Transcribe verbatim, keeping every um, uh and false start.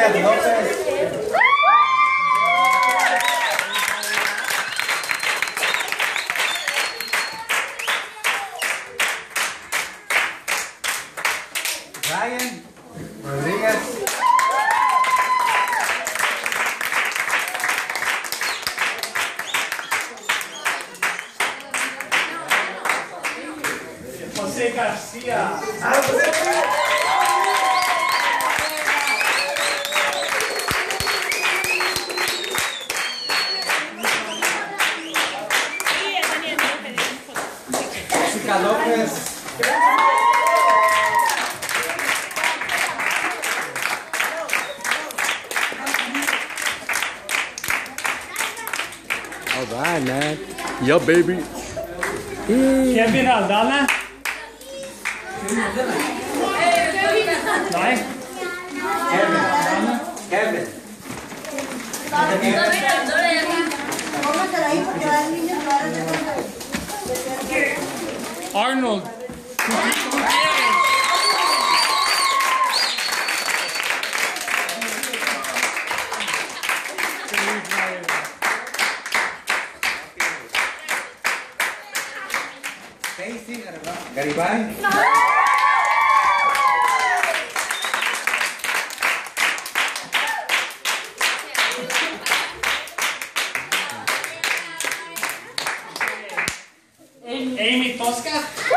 Rodríguez López. Ryan Rodríguez. José García. Ah, José. Jessica López. All right, man. Yo, baby. Kevin Aldana. Nej. Kevin. Kevin. Arnold. Stacy Garibay. Amy Tosca.